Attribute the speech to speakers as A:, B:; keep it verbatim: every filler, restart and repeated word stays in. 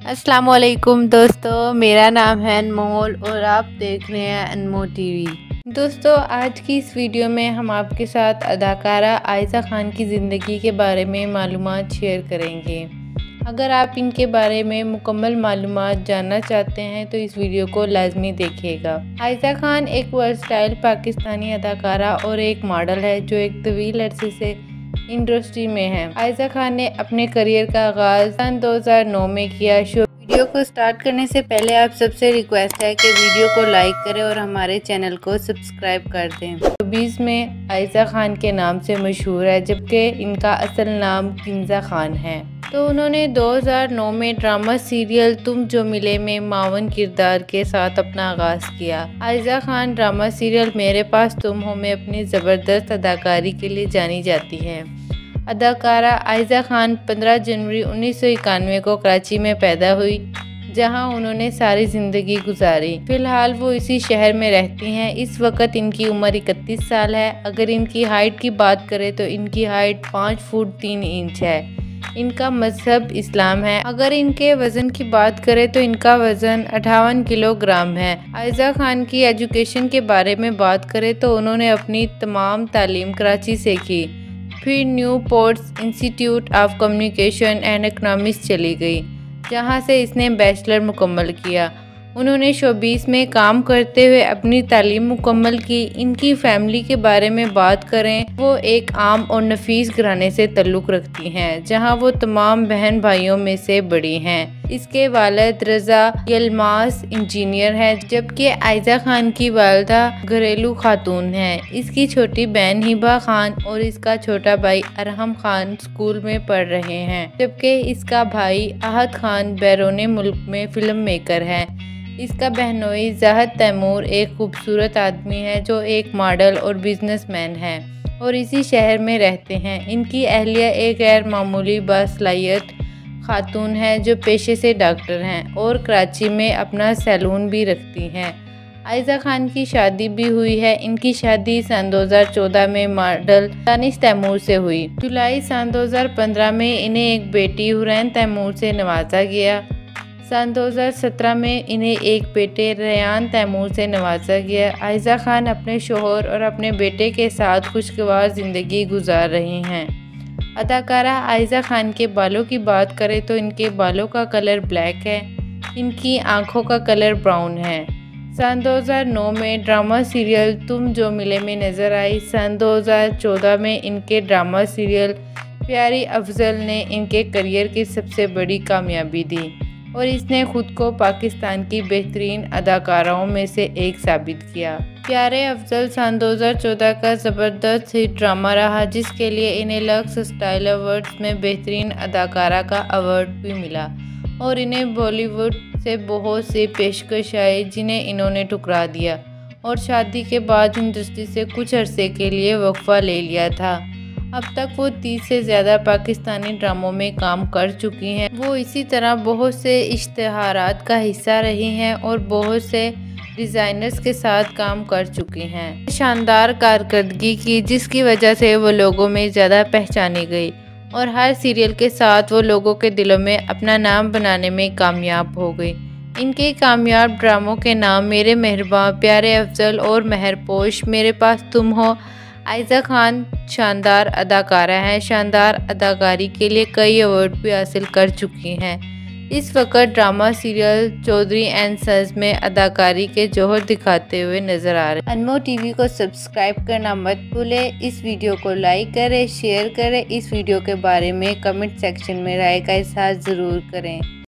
A: अस्सलाम वालेकुम दोस्तों, मेरा नाम है अनमोल और आप देख रहे हैं अनमोल टीवी। दोस्तों, आज की इस वीडियो में हम आपके साथ अदाकारा आयशा खान की ज़िंदगी के बारे में मालूमात शेयर करेंगे। अगर आप इनके बारे में मुकम्मल मालूमात जानना चाहते हैं तो इस वीडियो को लाजमी देखिएगा। आयशा खान एक वर्सटाइल पाकिस्तानी अदाकारा और एक मॉडल है जो एक तवील अरसे से इंडस्ट्री में है। आयशा खान ने अपने करियर का आगाज़ सन दो हज़ार नौ में किया। शो वीडियो को स्टार्ट करने से पहले आप सबसे रिक्वेस्ट है कि वीडियो को लाइक करें और हमारे चैनल को सब्सक्राइब कर दें। शोबीज़ में आयशा खान के नाम से मशहूर है, जबकि इनका असल नाम किंजा खान है। तो उन्होंने दो हज़ार नौ में ड्रामा सीरियल तुम जो मिले में मावन किरदार के साथ अपना आगाज़ किया। आयशा खान ड्रामा सीरियल मेरे पास तुम हो में अपनी ज़बरदस्त अदाकारी के लिए जानी जाती है। अदाकारा आयशा खान पंद्रह जनवरी उन्नीस सौ इक्यानवे को कराची में पैदा हुई, जहां उन्होंने सारी ज़िंदगी गुजारी। फिलहाल वो इसी शहर में रहती हैं। इस वक्त इनकी उम्र इकतीस साल है। अगर इनकी हाइट की बात करें तो इनकी हाइट पाँच फुट तीन इंच है। इनका मज़हब इस्लाम है। अगर इनके वज़न की बात करें तो इनका वज़न अट्ठावन किलोग्राम है। आयशा खान की एजुकेशन के बारे में बात करें तो उन्होंने अपनी तमाम तालीम कराची से की, फिर New Ports Institute of Communication and Economics चली गई, जहां से इसने बैचलर मुकम्मल किया। उन्होंने शोबीज़ में काम करते हुए अपनी तालीम मुकम्मल की। इनकी फैमिली के बारे में बात करें, वो एक आम और नफीस घराने से ताल्लुक़ रखती हैं, जहां वो तमाम बहन भाइयों में से बड़ी हैं। इसके वालिद रज़ा यलमास इंजीनियर हैं, जबकि आयशा खान की वालिदा घरेलू खातून हैं। इसकी छोटी बहन हिबा खान और इसका छोटा भाई अरहम खान स्कूल में पढ़ रहे हैं, जबकि इसका भाई आहद खान बैरून मुल्क में फिल्म मेकर है। इसका बहनोई ज़ाहद तैमूर एक खूबसूरत आदमी है जो एक मॉडल और बिजनेसमैन है और इसी शहर में रहते हैं। इनकी अहलिया एक गैर मामूली बासलाहियत खातून है जो पेशे से डॉक्टर हैं और कराची में अपना सैलून भी रखती हैं। आयशा खान की शादी भी हुई है। इनकी शादी सन दो हज़ार चौदह में मॉडल दानिश तैमूर से हुई। जुलाई सन दो हज़ार पंद्रह में इन्हें एक बेटी हुरैन तैमूर से नवाजा गया। सन दो हज़ार सत्रह में इन्हें एक बेटे रेयान तैमूर से नवाजा गया। आयशा खान अपने शोहर और अपने बेटे के साथ खुशगवार ज़िंदगी गुजार रही हैं। अदाकारा आयशा खान के बालों की बात करें तो इनके बालों का कलर ब्लैक है। इनकी आंखों का कलर ब्राउन है। सन दो हज़ार नौ में ड्रामा सीरियल तुम जो मिले में नज़र आई। सन दो हज़ार चौदह में इनके ड्रामा सीरियल प्यारी अफजल ने इनके करियर की सबसे बड़ी कामयाबी दी और इसने खुद को पाकिस्तान की बेहतरीन अदाकाराओं में से एक साबित किया। प्यारे अफजल सन दो हज़ार चौदह का ज़बरदस्त हिट ड्रामा रहा, जिसके लिए इन्हें लक्स स्टाइल अवार्ड्स में बेहतरीन अदाकारा का अवार्ड भी मिला और इन्हें बॉलीवुड से बहुत सी पेशकश आई, जिन्हें इन्होंने ठुकरा दिया और शादी के बाद इंडस्ट्री से कुछ अरसे के लिए वक्फा ले लिया था। अब तक वो तीस से ज़्यादा पाकिस्तानी ड्रामों में काम कर चुकी हैं। वो इसी तरह बहुत से इश्तिहारात का हिस्सा रही हैं और बहुत से डिज़ाइनर्स के साथ काम कर चुकी हैं। शानदार कारकर्दगी की, जिसकी वजह से वो लोगों में ज़्यादा पहचानी गई और हर सीरियल के साथ वो लोगों के दिलों में अपना नाम बनाने में कामयाब हो गई। इनके कामयाब ड्रामों के नाम मेरे मेहरबान, प्यारे अफजल और महरपोश, मेरे पास तुम हो। आयशा खान शानदार अदाकारा हैं। शानदार अदाकारी के लिए कई अवार्ड भी हासिल कर चुकी हैं। इस वक्त drama serial Chaudhry and Sons में अदाकारी के जौहर दिखाते हुए नजर आ रहे हैं। अनमोल टीवी को सब्सक्राइब करना मत भूलें। इस वीडियो को लाइक करें, शेयर करें। इस वीडियो के बारे में कमेंट सेक्शन में राय का इज़हार ज़रूर करें।